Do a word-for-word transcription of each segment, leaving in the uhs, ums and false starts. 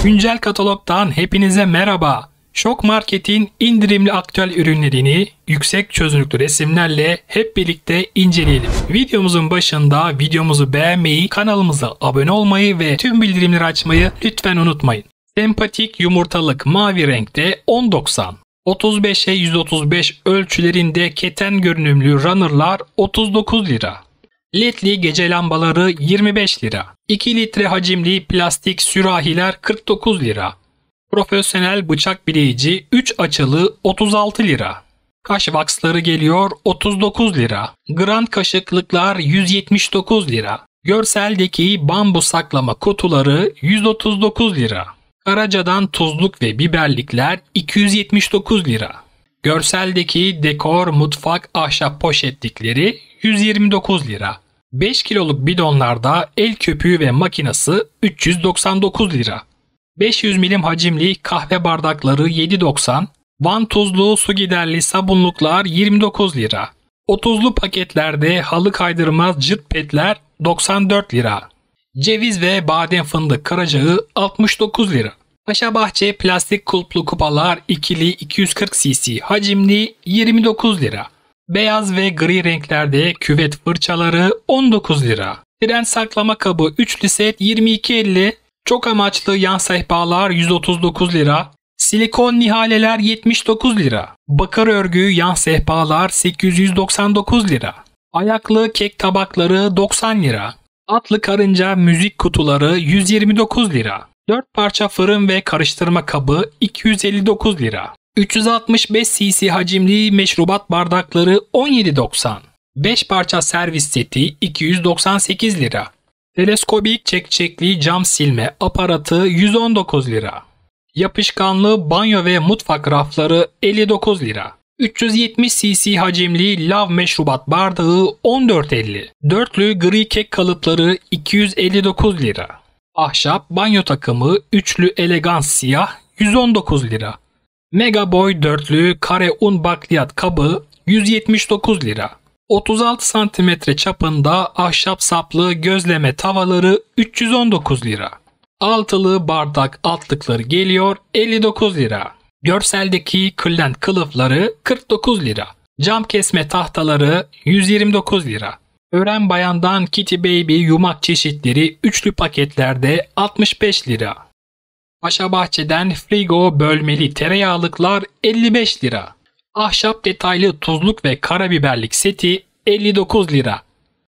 Güncel katalogdan hepinize merhaba. Şok Market'in indirimli aktüel ürünlerini yüksek çözünürlüklü resimlerle hep birlikte inceleyelim. Videomuzun başında videomuzu beğenmeyi, kanalımıza abone olmayı ve tüm bildirimleri açmayı lütfen unutmayın. Sempatik yumurtalık mavi renkte on doksan. otuz beşe yüz otuz beş ölçülerinde keten görünümlü runner'lar otuz dokuz lira. Ledli gece lambaları yirmi beş lira. iki litre hacimli plastik sürahiler kırk dokuz lira. Profesyonel bıçak bileyici üç açılı otuz altı lira. Kaş vaksları geliyor otuz dokuz lira. Grand kaşıklıklar yüz yetmiş dokuz lira. Görseldeki bambu saklama kutuları yüz otuz dokuz lira. Karaca'dan tuzluk ve biberlikler iki yüz yetmiş dokuz lira. Görseldeki dekor mutfak ahşap poşetlikleri yüz yirmi dokuz lira. beş kiloluk bidonlarda el köpüğü ve makinası üç yüz doksan dokuz lira. beş yüz milim hacimli kahve bardakları yedi doksan. Van tuzlu su giderli sabunluklar yirmi dokuz lira. otuzlu paketlerde halı kaydırmaz cırt petler doksan dört lira. Ceviz ve badem fındık karacağı altmış dokuz lira. Paşabahçe plastik kulplu kupalar ikili iki yüz kırk cc hacimli yirmi dokuz lira. Beyaz ve gri renklerde küvet fırçaları on dokuz lira. Tren saklama kabı üçlü set yirmi iki elli. Çok amaçlı yan sehpalar yüz otuz dokuz lira. Silikon nihaleler yetmiş dokuz lira. Bakır örgü yan sehpalar sekiz yüz doksan dokuz lira. Ayaklı kek tabakları doksan lira. Atlı karınca müzik kutuları yüz yirmi dokuz lira. dört parça fırın ve karıştırma kabı iki yüz elli dokuz lira. üç yüz altmış beş cc hacimli meşrubat bardakları on yedi doksan. beş parça servis seti iki yüz doksan sekiz lira. Teleskobik çekçekli cam silme aparatı yüz on dokuz lira. Yapışkanlı banyo ve mutfak rafları elli dokuz lira. üç yüz yetmiş cc hacimli lav meşrubat bardağı on dört elli. Dörtlü gri kek kalıpları iki yüz elli dokuz lira. Ahşap banyo takımı üçlü elegans siyah yüz on dokuz lira. Mega boy dörtlü kare un bakliyat kabı yüz yetmiş dokuz lira. otuz altı santimetre çapında ahşap saplı gözleme tavaları üç yüz on dokuz lira. Altılı bardak altlıkları geliyor elli dokuz lira. Görseldeki kırlent kılıfları kırk dokuz lira. Cam kesme tahtaları yüz yirmi dokuz lira. Ören bayandan Kitty Baby yumak çeşitleri üçlü paketlerde altmış beş lira. Paşabahçe'den frigo bölmeli tereyağlıklar elli beş lira. Ahşap detaylı tuzluk ve karabiberlik seti elli dokuz lira.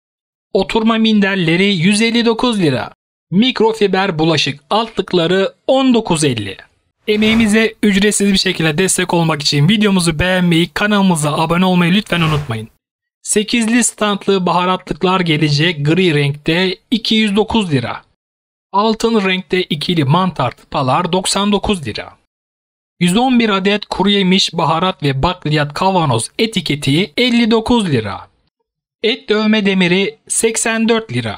Oturma minderleri yüz elli dokuz lira. Mikrofiber bulaşık altlıkları on dokuz elli. Emeğimize ücretsiz bir şekilde destek olmak için videomuzu beğenmeyi, kanalımıza abone olmayı lütfen unutmayın. sekizli standlı baharatlıklar gelecek gri renkte iki yüz dokuz lira. Altın renkte ikili mantar tıpalar doksan dokuz lira. yüz on bir adet kuru yemiş baharat ve bakliyat kavanoz etiketi elli dokuz lira. Et dövme demiri seksen dört lira.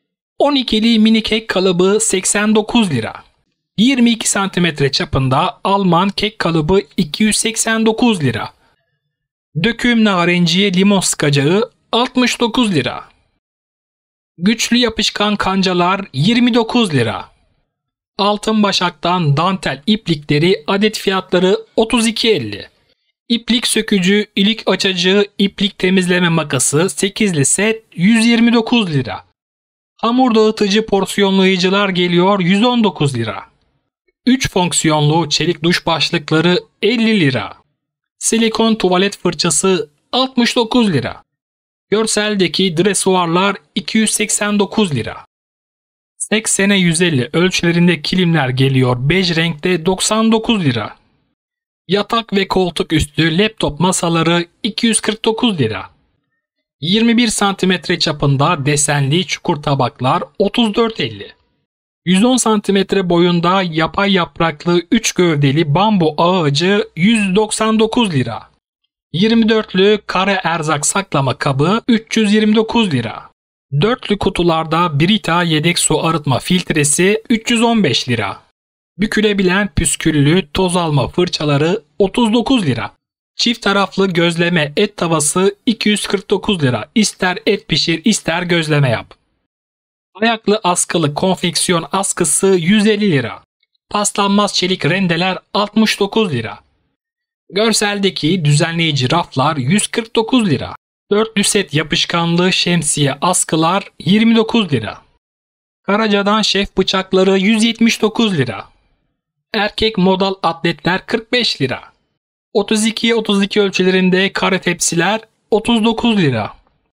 on ikili mini kek kalıbı seksen dokuz lira. yirmi iki santimetre çapında Alman kek kalıbı iki yüz seksen dokuz lira. Döküm narenciye limon sıkacağı altmış dokuz lira. Güçlü yapışkan kancalar yirmi dokuz lira. Altın başaktan dantel iplikleri adet fiyatları otuz iki elli. İplik sökücü, ilik açıcı, iplik temizleme makası sekizli set yüz yirmi dokuz lira. Hamur dağıtıcı porsiyonlayıcılar geliyor yüz on dokuz lira. üç fonksiyonlu çelik duş başlıkları elli lira. Silikon tuvalet fırçası altmış dokuz lira. Görseldeki dresuarlar iki yüz seksen dokuz lira. seksene yüz elli ölçülerinde kilimler geliyor bej renkte doksan dokuz lira. Yatak ve koltuk üstü laptop masaları iki yüz kırk dokuz lira. yirmi bir santimetre çapında desenli çukur tabaklar otuz dört elli. yüz on santimetre boyunda yapay yapraklı üç gövdeli bambu ağacı yüz doksan dokuz lira. yirmi dörtlü kare erzak saklama kabı üç yüz yirmi dokuz lira. Dörtlü kutularda Brita yedek su arıtma filtresi üç yüz on beş lira. Bükülebilen püsküllü toz alma fırçaları otuz dokuz lira. Çift taraflı gözleme et tavası iki yüz kırk dokuz lira. İster et pişir ister gözleme yap. Ayaklı askılı konfeksiyon askısı yüz elli lira. Paslanmaz çelik rendeler altmış dokuz lira. Görseldeki düzenleyici raflar yüz kırk dokuz lira. Dörtlü set yapışkanlı şemsiye askılar yirmi dokuz lira. Karaca'dan şef bıçakları yüz yetmiş dokuz lira. Erkek modal atletler kırk beş lira. otuz ikiye otuz iki ölçülerinde kare tepsiler otuz dokuz lira.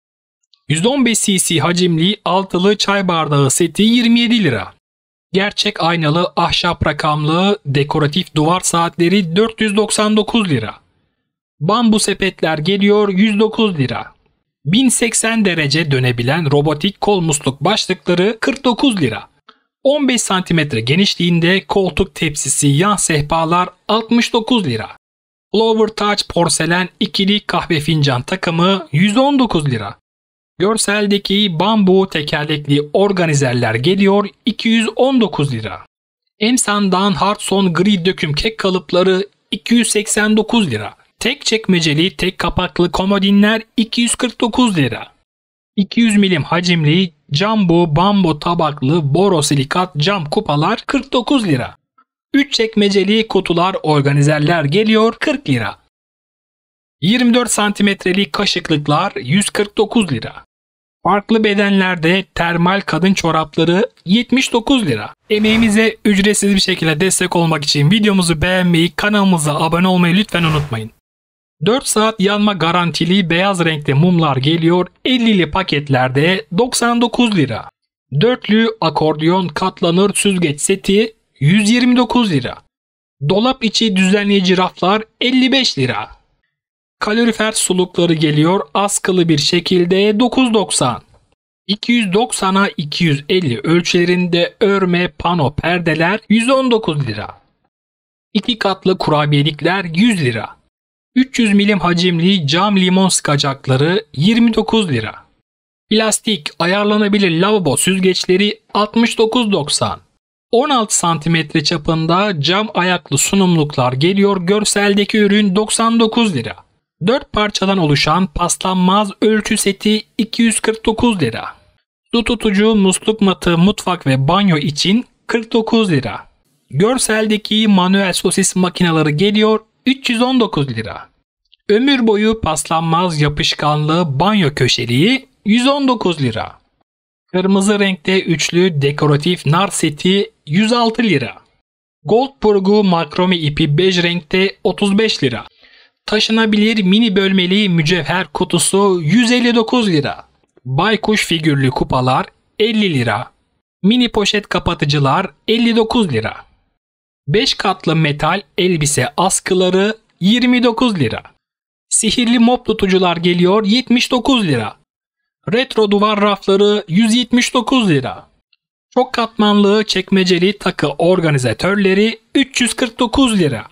yüz on beş cc hacimli altılı çay bardağı seti yirmi yedi lira. Gerçek aynalı ahşap rakamlı dekoratif duvar saatleri dört yüz doksan dokuz lira. Bambu sepetler geliyor yüz dokuz lira. bin seksen derece dönebilen robotik kol musluk başlıkları kırk dokuz lira. on beş santimetre genişliğinde koltuk tepsisi yan sehpalar altmış dokuz lira. Flower Touch porselen ikili kahve fincan takımı yüz on dokuz lira. Görseldeki bambu tekerlekli organizerler geliyor iki yüz on dokuz lira. Emsan'dan Hardson gri döküm kek kalıpları iki yüz seksen dokuz lira. Tek çekmeceli tek kapaklı komodinler iki yüz kırk dokuz lira. iki yüz milim hacimli jumbo bambu tabaklı borosilikat cam kupalar kırk dokuz lira. üç çekmeceli kutular organizerler geliyor kırk lira. yirmi dört santimetrelik kaşıklıklar yüz kırk dokuz lira. Farklı bedenlerde termal kadın çorapları yetmiş dokuz lira. Emeğimize ücretsiz bir şekilde destek olmak için videomuzu beğenmeyi, kanalımıza abone olmayı lütfen unutmayın. dört saat yanma garantili beyaz renkte mumlar geliyor ellili paketlerde doksan dokuz lira. Dörtlü akordiyon katlanır süzgeç seti yüz yirmi dokuz lira. Dolap içi düzenleyici raflar elli beş lira. Kalorifer sulukları geliyor askılı bir şekilde dokuz doksan. iki yüz doksana iki yüz elli ölçülerinde örme pano perdeler yüz on dokuz lira. iki katlı kurabiyelikler yüz lira. üç yüz milim hacimli cam limon sıkacakları yirmi dokuz lira. Plastik ayarlanabilir lavabo süzgeçleri altmış dokuz doksan. on altı santimetre çapında cam ayaklı sunumluklar geliyor görseldeki ürün doksan dokuz lira. dört parçadan oluşan paslanmaz ölçü seti iki yüz kırk dokuz lira. Su tutucu musluk matı mutfak ve banyo için kırk dokuz lira. Görseldeki manuel sosis makineleri geliyor üç yüz on dokuz lira. Ömür boyu paslanmaz yapışkanlı banyo köşeliği yüz on dokuz lira. Kırmızı renkte üçlü dekoratif nar seti yüz altı lira. Gold burgu makrome ipi bej renkte otuz beş lira. Taşınabilir mini bölmeli mücevher kutusu yüz elli dokuz lira. Baykuş figürlü kupalar elli lira. Mini poşet kapatıcılar elli dokuz lira. beş katlı metal elbise askıları yirmi dokuz lira. Sihirli mop tutucular geliyor yetmiş dokuz lira. Retro duvar rafları yüz yetmiş dokuz lira. Çok katmanlı çekmeceli takı organizatörleri üç yüz kırk dokuz lira.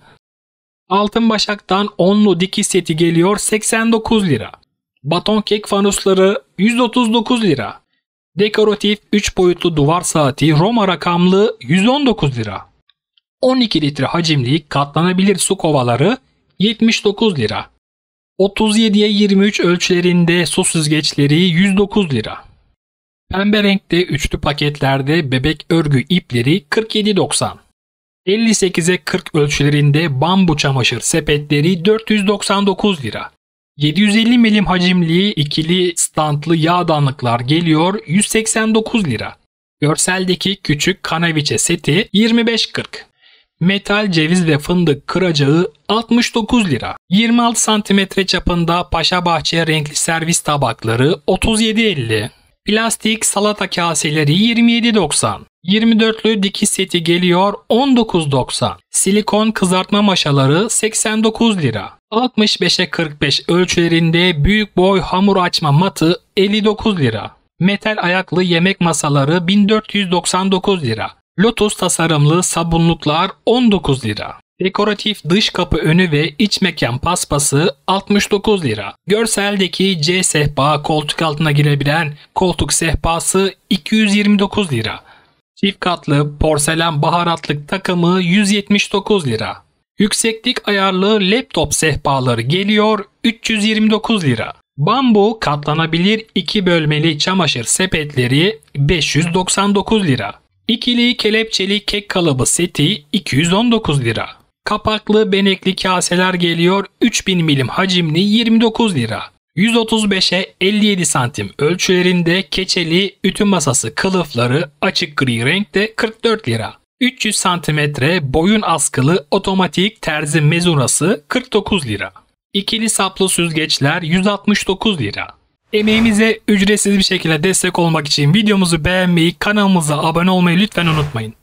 Altın başaktan onlu dikiş seti geliyor seksen dokuz lira. Baton kek fanusları yüz otuz dokuz lira. Dekoratif üç boyutlu duvar saati Roma rakamlı yüz on dokuz lira. on iki litre hacimli katlanabilir su kovaları yetmiş dokuz lira. otuz yediye yirmi üç ölçülerinde su süzgeçleri yüz dokuz lira. Pembe renkte üçlü paketlerde bebek örgü ipleri kırk yedi doksan. elli sekize kırk ölçülerinde bambu çamaşır sepetleri dört yüz doksan dokuz lira. yedi yüz elli milim hacimli ikili standlı yağdanlıklar geliyor yüz seksen dokuz lira. Görseldeki küçük kanaviçe seti yirmi beş kırk. Metal ceviz ve fındık kıracağı altmış dokuz lira. yirmi altı santimetre çapında Paşabahçe renkli servis tabakları otuz yedi elli. Plastik salata kaseleri yirmi yedi doksan. yirmi dörtlü dikiş seti geliyor on dokuz doksan. Silikon kızartma maşaları seksen dokuz lira. altmış beşe kırk beş ölçülerinde büyük boy hamur açma matı elli dokuz lira. Metal ayaklı yemek masaları bin dört yüz doksan dokuz lira. Lotus tasarımlı sabunluklar on dokuz lira. Dekoratif dış kapı önü ve iç mekan paspası altmış dokuz lira. Görseldeki C sehpa koltuk altına girebilen koltuk sehpası iki yüz yirmi dokuz lira. Çift katlı porselen baharatlık takımı yüz yetmiş dokuz lira. Yükseklik ayarlı laptop sehpaları geliyor üç yüz yirmi dokuz lira. Bambu katlanabilir iki bölmeli çamaşır sepetleri beş yüz doksan dokuz lira. İkili kelepçeli kek kalıbı seti iki yüz on dokuz lira. Kapaklı benekli kaseler geliyor üç bin milim hacimli yirmi dokuz lira. yüz otuz beşe elli yedi santim ölçülerinde keçeli ütü masası kılıfları açık gri renkte kırk dört lira. üç yüz santimetre boyun askılı otomatik terzi mezurası kırk dokuz lira. İkili saplı süzgeçler yüz altmış dokuz lira. Emeğimize ücretsiz bir şekilde destek olmak için videomuzu beğenmeyi, kanalımıza abone olmayı lütfen unutmayın.